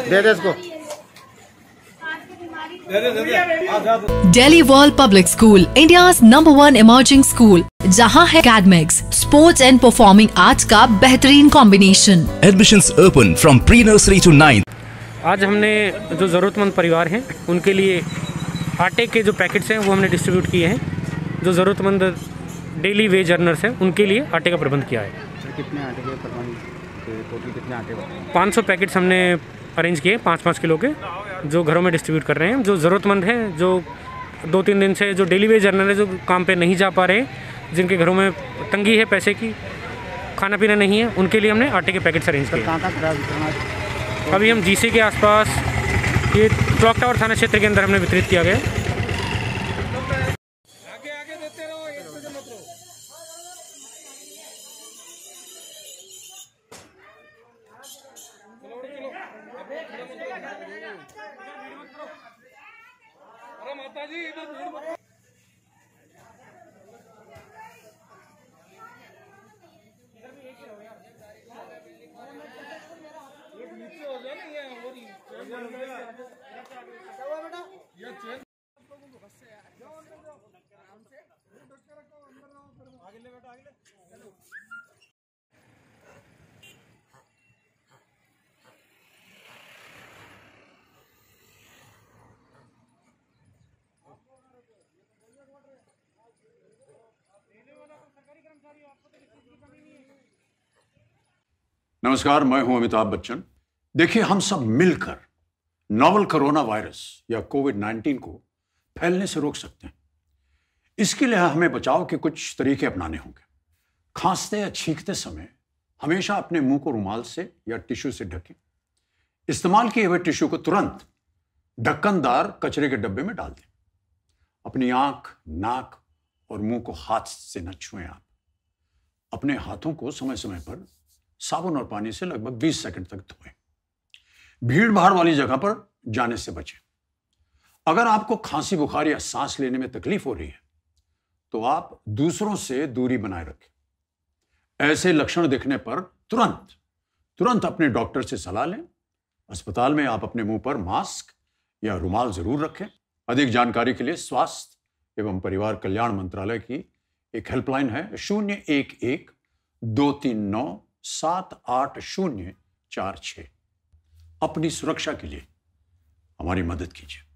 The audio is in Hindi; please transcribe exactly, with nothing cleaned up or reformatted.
दे दे इसको। Delhi World Public School, India's number one emerging school, जहाँ है academics, sports and performing arts का बेहतरीन combination. Admissions open from pre-nursery to ninth. आज हमने जो ज़रूरतमंद परिवार हैं उनके लिए आटे के जो पैकेट्स हैं वो हमने डिस्ट्रीब्यूट किए हैं। जो ज़रूरतमंद डेली वेज अर्नर्स हैं उनके लिए आटे का प्रबंध किया है। कितने आटे के प्रबंध, टोटल कितने आटे? पाँच सौ पैकेट्स हमने अरेंज किए, पाँच पाँच किलो के, जो घरों में डिस्ट्रीब्यूट कर रहे हैं। जो ज़रूरतमंद हैं, जो दो तीन दिन से जो डेली वेज अर्नर है, जो काम पे नहीं जा पा रहे, जिनके घरों में तंगी है, पैसे की, खाना पीना नहीं है, उनके लिए हमने आटे के पैकेट्स अरेंज किए। कहाँ तक? अभी हम जीसी के आसपास ये क्लॉक टावर थाना क्षेत्र के अंदर हमने वितरित किया गया। माता जी इधर नीचे हो जाए ना, ये हो रही ये चेन आगे ले बेटा, आगे ले। नमस्कार, मैं हूं अमिताभ बच्चन। देखिए, हम सब मिलकर नोवल कोरोना वायरस या कोविड नाइन्टीन को फैलने से रोक सकते हैं। इसके लिए हमें बचाव के कुछ तरीके अपनाने होंगे। खांसते या छींकते समय हमेशा अपने मुंह को रुमाल से या टिश्यू से ढकें। इस्तेमाल किए हुए टिश्यू को तुरंत ढक्कनदार कचरे के डब्बे में डाल दें। अपनी आंख, नाक और मुंह को हाथ से न छुएं। आप अपने हाथों को समय समय पर साबुन और पानी से लगभग बीस सेकंड तक धोएं। भीड़ भाड़ वाली जगह पर जाने से बचें। अगर आपको खांसी, बुखार या सांस लेने में तकलीफ हो रही है तो आप दूसरों से दूरी बनाए रखें। ऐसे लक्षण दिखने पर तुरंत तुरंत अपने डॉक्टर से सलाह लें। अस्पताल में आप अपने मुंह पर मास्क या रुमाल जरूर रखें। अधिक जानकारी के लिए स्वास्थ्य एवं परिवार कल्याण मंत्रालय की एक हेल्पलाइन है, शून्य एक एक दो तीन नौ सात आठ शून्य चार छः। अपनी सुरक्षा के लिए हमारी मदद कीजिए।